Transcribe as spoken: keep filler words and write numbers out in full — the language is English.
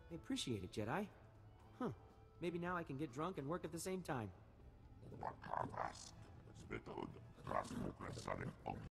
I appreciate it, Jedi. Huh. Maybe now I can get drunk and work at the same time.